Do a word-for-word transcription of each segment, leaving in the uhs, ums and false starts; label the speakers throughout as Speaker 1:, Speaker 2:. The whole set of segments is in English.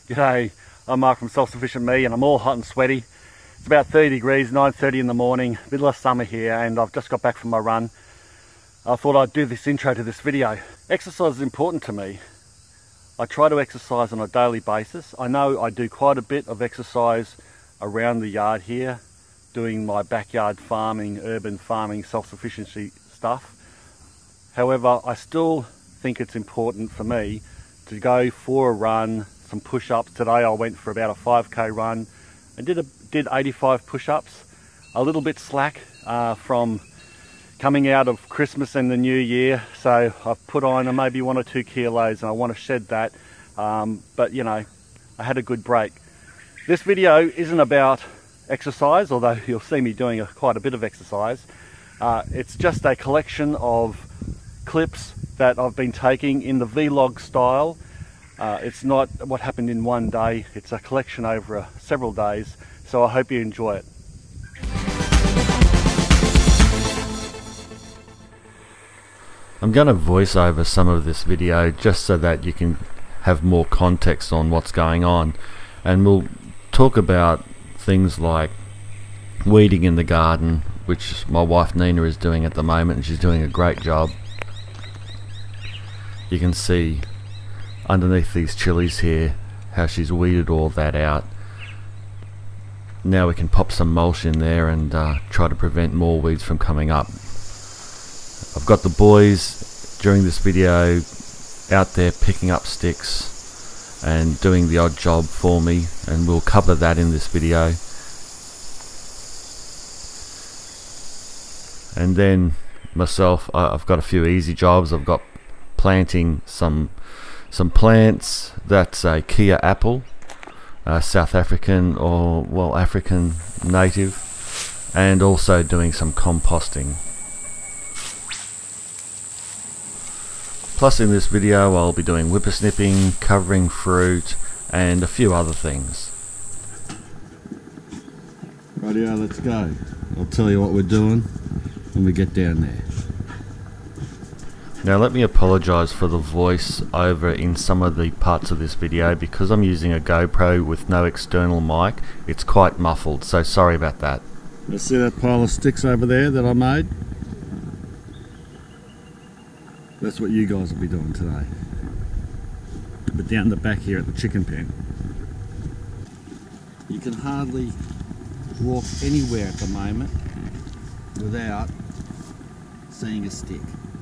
Speaker 1: G'day, I'm Mark from Self-Sufficient Me, and I'm all hot and sweaty. It's about thirty degrees, nine thirty in the morning, middle of summer here, and I've just got back from my run. I thought I'd do this intro to this video. Exercise is important to me. I try to exercise on a daily basis. I know I do quite a bit of exercise around the yard here, doing my backyard farming, urban farming, self-sufficiency stuff. However, I still think it's important for me to go for a run, some push-ups. Today I went for about a five K run and did a, did eighty-five push-ups. A little bit slack uh, from coming out of Christmas and the new year, so I've put on maybe one or two kilos and I want to shed that, um, but you know, I had a good break. This video isn't about exercise, although you'll see me doing a, quite a bit of exercise. Uh, it's just a collection of clips that I've been taking in the vlog style. Uh, it's not what happened in one day, it's a collection over uh, several days, so I hope you enjoy it.
Speaker 2: I'm going to voice over some of this video just so that you can have more context on what's going on, and we'll talk about things like weeding in the garden, which my wife Nina is doing at the moment, and she's doing a great job. You can see underneath these chilies here how she's weeded all that out. Now we can pop some mulch in there and uh, try to prevent more weeds from coming up. I've got the boys during this video out there picking up sticks and doing the odd job for me, and we'll cover that in this video. And then myself, I've got a few easy jobs. I've got planting some some plants. That's a Kia apple, uh, South African or well African native, and also doing some composting. Plus in this video I'll be doing whipper snipping, covering fruit, and a few other things.
Speaker 3: Rightio, let's go. I'll tell you what we're doing when we get down there.
Speaker 2: Now let me apologise for the voice over in some of the parts of this video, because I'm using a GoPro with no external mic. It's quite muffled, so sorry about that.
Speaker 3: You see that pile of sticks over there that I made? That's what you guys will be doing today. But down the back here at the chicken pen, you can hardly walk anywhere at the moment without seeing a stick.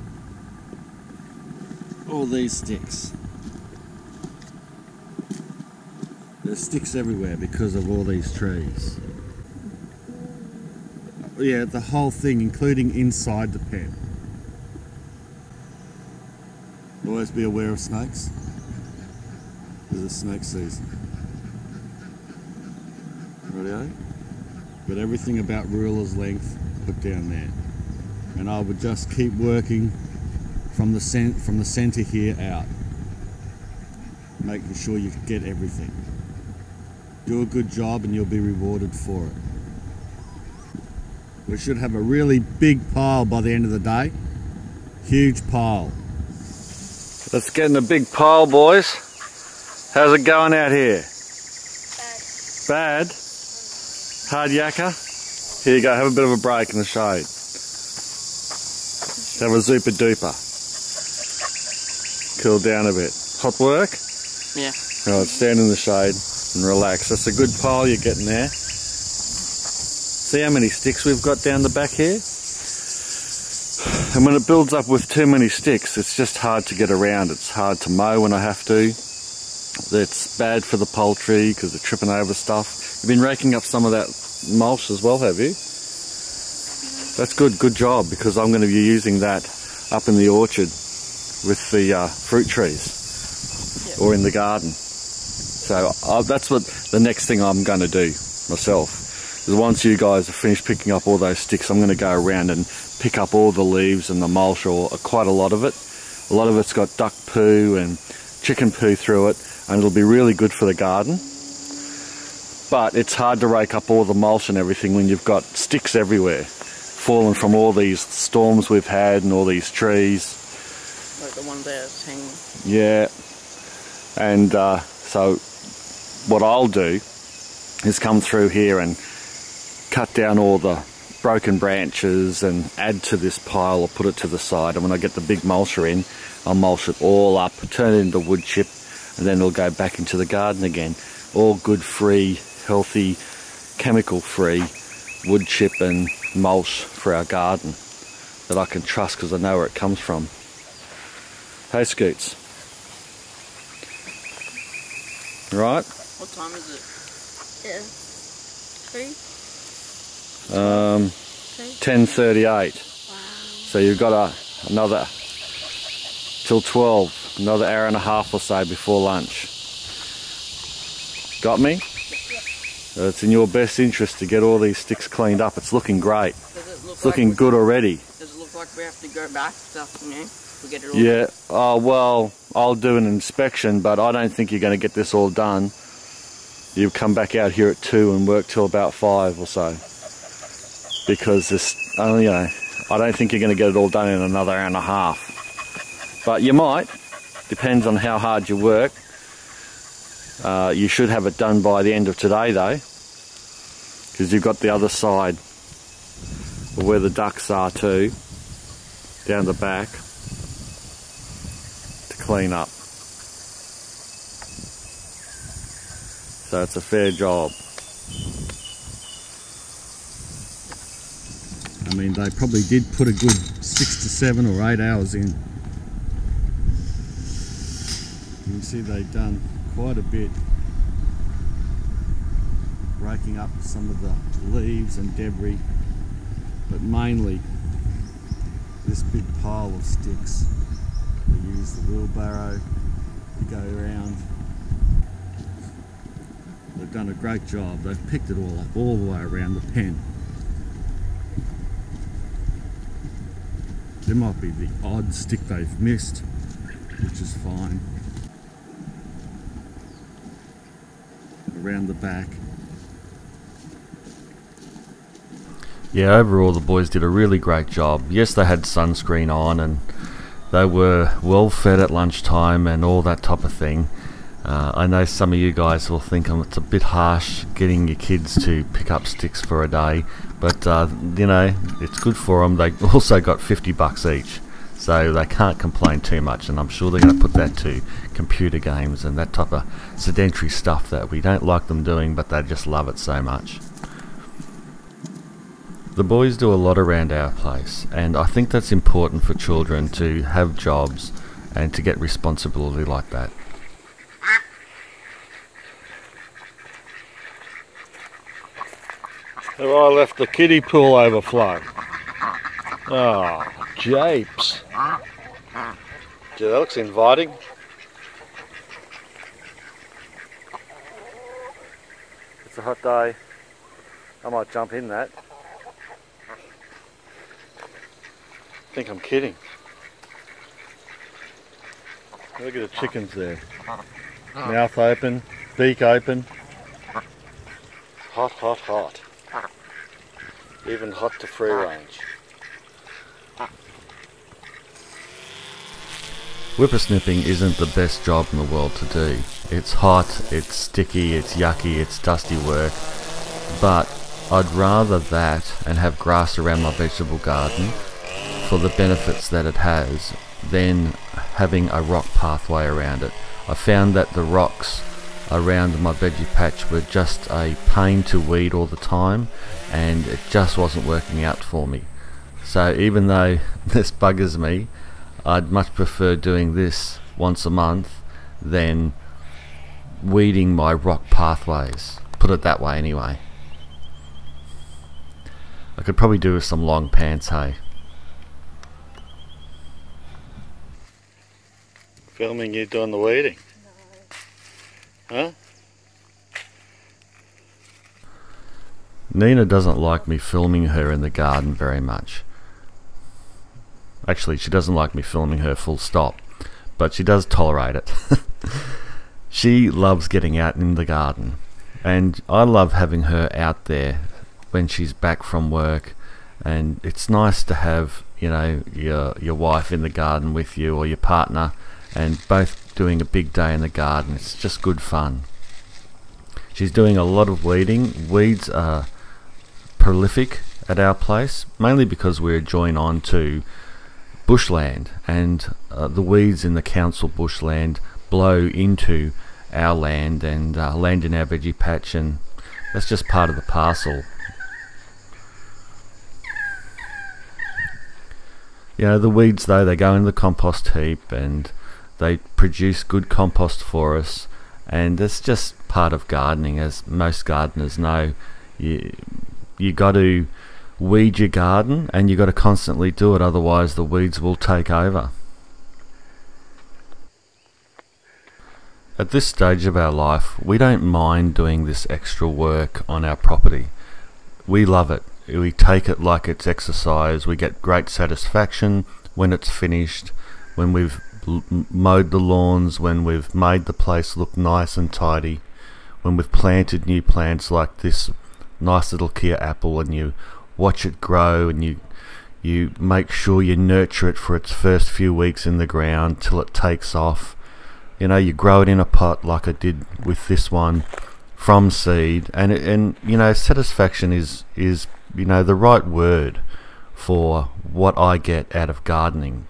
Speaker 3: All these sticks. There's sticks everywhere because of all these trees. Yeah, the whole thing, including inside the pen. Always be aware of snakes. There's a snake season. Rightio? But everything about ruler's length put down there. And I would just keep working from the cent from the center here out, making sure you get everything. Do a good job and you'll be rewarded for it. We should have a really big pile by the end of the day. Huge pile.
Speaker 1: Let's get in a big pile, boys. How's it going out here? Bad. Bad? Hard yakka? Here you go, have a bit of a break in the shade. Have a super duper. Cool down a bit. Hot work?
Speaker 4: Yeah.
Speaker 1: Alright, stand in the shade and relax. That's a good pile you're getting there. See how many sticks we've got down the back here? And when it builds up with too many sticks, it's just hard to get around. It's hard to mow when I have to. It's bad for the poultry because they're tripping over stuff. You've been raking up some of that mulch as well, have you? That's good, good job, because I'm going to be using that up in the orchard with the uh, fruit trees, yeah, or in the garden. So uh, that's what the next thing I'm going to do myself. Is once you guys have finished picking up all those sticks, I'm going to go around and pick up all the leaves and the mulch, or quite a lot of it. A lot of it's got duck poo and chicken poo through it, and it'll be really good for the garden. But it's hard to rake up all the mulch and everything when you've got sticks everywhere, fallen from all these storms we've had and all these trees. Like the one there hanging. Yeah, and uh, so what I'll do is come through here and cut down all the broken branches and add to this pile or put it to the side, and when I get the big mulcher in, I'll mulch it all up, turn it into wood chip, and then it'll go back into the garden again. All good, free, healthy, chemical free wood chip and mulch for our garden that I can trust because I know where it comes from. Hey Scoots. Right?
Speaker 4: What time is it? Yeah. Three?
Speaker 1: Um, ten thirty-eight.
Speaker 4: Wow.
Speaker 1: So you've got a, another, till twelve, another hour and a half or so before lunch. Got me?
Speaker 4: Yep.
Speaker 1: It's in your best interest to get all these sticks cleaned up. It's looking great.
Speaker 4: Does it look
Speaker 1: It's looking
Speaker 4: like
Speaker 1: good already.
Speaker 4: Does it look like we have to go back this afternoon? We get it all
Speaker 1: Yeah,
Speaker 4: done?
Speaker 1: oh well, I'll do an inspection, but I don't think you're going to get this all done. You come back out here at two and work till about five or so. Because this, uh, you know, I don't think you're going to get it all done in another hour and a half. But you might, depends on how hard you work. Uh, you should have it done by the end of today though, because you've got the other side of where the ducks are too, down the back, to clean up. So it's a fair job.
Speaker 3: I mean, they probably did put a good six to seven or eight hours in. You can see they've done quite a bit, breaking up some of the leaves and debris, but mainly this big pile of sticks. They use the wheelbarrow to go around. They've done a great job. They've picked it all up all the way around the pen. There might be the odd stick they've missed, which is fine. Around the back.
Speaker 2: Yeah, overall the boys did a really great job. Yes, they had sunscreen on and they were well fed at lunchtime and all that type of thing. Uh, I know some of you guys will think it's a bit harsh getting your kids to pick up sticks for a day, but uh, you know, it's good for them. They also got fifty bucks each, so they can't complain too much, and I'm sure they're going to put that to computer games and that type of sedentary stuff that we don't like them doing, but they just love it so much. The boys do a lot around our place, and I think that's important for children to have jobs and to get responsibility like that.
Speaker 1: Have I left the kiddie pool overflow? Oh, japes. Gee, that looks inviting. It's a hot day. I might jump in that. I think I'm kidding. Look at the chickens there. Mouth open, beak open. Hot, hot, hot. Even hot to free range.
Speaker 2: Whippersnipping isn't the best job in the world to do. It's hot, it's sticky, it's yucky, it's dusty work, but I'd rather that and have grass around my vegetable garden for the benefits that it has than having a rock pathway around it. I found that the rocks around my veggie patch were just a pain to weed all the time, and it just wasn't working out for me. So even though this buggers me, I'd much prefer doing this once a month than weeding my rock pathways. Put it that way anyway. I could probably do with some long pants, hey?
Speaker 1: Filming you doing the weeding? No. Huh?
Speaker 2: Nina doesn't like me filming her in the garden very much. Actually, she doesn't like me filming her full stop, but she does tolerate it. She loves getting out in the garden, and I love having her out there when she's back from work, and it's nice to have, you know, your your wife in the garden with you, or your partner, and both doing a big day in the garden. It's just good fun. She's doing a lot of weeding. Weeds are prolific at our place, mainly because we're joined on to bushland, and uh, the weeds in the council bushland blow into our land and uh, land in our veggie patch, and that's just part of the parcel. You know, the weeds though, they go in the compost heap and they produce good compost for us, and it's just part of gardening. As most gardeners know, you you got to weed your garden, and you got to constantly do it, otherwise the weeds will take over. At this stage of our life, we don't mind doing this extra work on our property. We love it. We take it like it's exercise. We get great satisfaction when it's finished, when we've mowed the lawns, when we've made the place look nice and tidy, when we've planted new plants like this nice little Kia apple, and you watch it grow, and you you make sure you nurture it for its first few weeks in the ground till it takes off. You know, you grow it in a pot like I did with this one from seed, and it, and you know, satisfaction is is you know the right word for what I get out of gardening.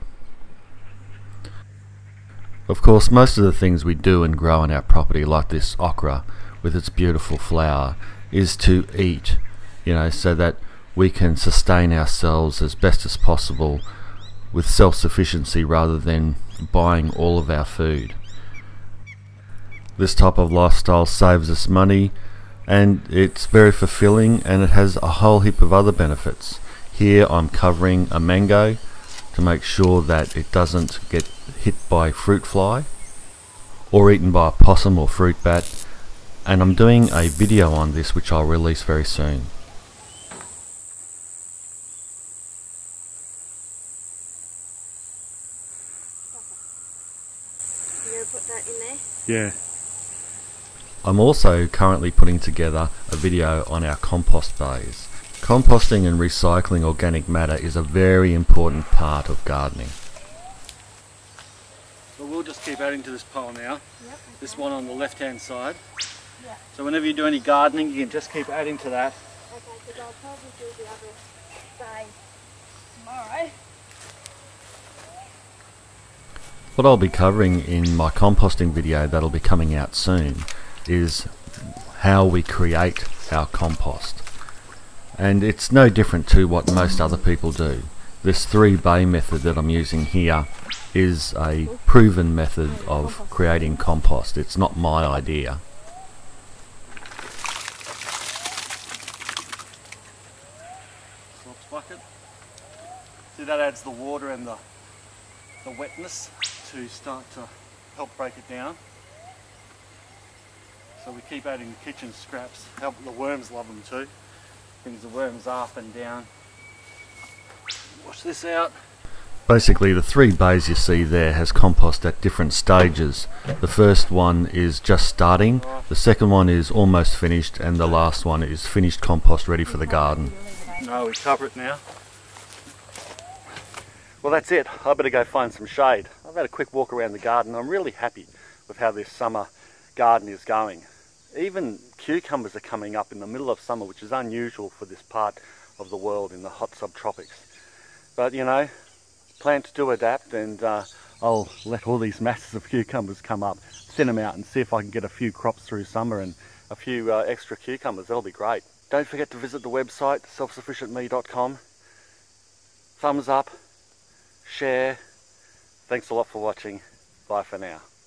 Speaker 2: Of course, most of the things we do and grow on our property, like this okra with its beautiful flower, is to eat, you know, so that we can sustain ourselves as best as possible with self-sufficiency rather than buying all of our food. This type of lifestyle saves us money, and it's very fulfilling, and it has a whole heap of other benefits. Here I'm covering a mango to make sure that it doesn't get hit by fruit fly or eaten by a possum or fruit bat, and I'm doing a video on this which I'll release very soon.
Speaker 4: You gonna put that in there?
Speaker 1: Yeah.
Speaker 2: I'm also currently putting together a video on our compost bays. Composting and recycling organic matter is a very important part of gardening.
Speaker 1: So we'll just keep adding to this pile now.
Speaker 4: Yep, okay.
Speaker 1: This one on the left hand side.
Speaker 4: Yeah.
Speaker 1: So whenever you do any gardening, you can just keep adding to that.
Speaker 4: Okay, because I'll probably do the other side tomorrow.
Speaker 2: What I'll be covering in my composting video that'll be coming out soon is how we create our compost. And it's no different to what most other people do. This three bay method that I'm using here is a proven method of creating compost. It's not my idea.
Speaker 1: Slops bucket. See, that adds the water and the, the wetness to start to help break it down. So we keep adding the kitchen scraps. Help, the worms love them too. Brings the worms up and down. Wash this out.
Speaker 2: Basically, the three bays you see there has compost at different stages. The first one is just starting, the second one is almost finished, and the last one is finished compost ready for the garden.
Speaker 1: No, we cover it now. Well, that's it. I better go find some shade. I've had a quick walk around the garden. I'm really happy with how this summer garden is going. Even cucumbers are coming up in the middle of summer, which is unusual for this part of the world in the hot subtropics. But you know, plants do adapt, and uh, I'll let all these masses of cucumbers come up, thin them out, and see if I can get a few crops through summer and a few uh, extra cucumbers. That'll be great. Don't forget to visit the website self sufficient me dot com. Thumbs up, share. Thanks a lot for watching. Bye for now.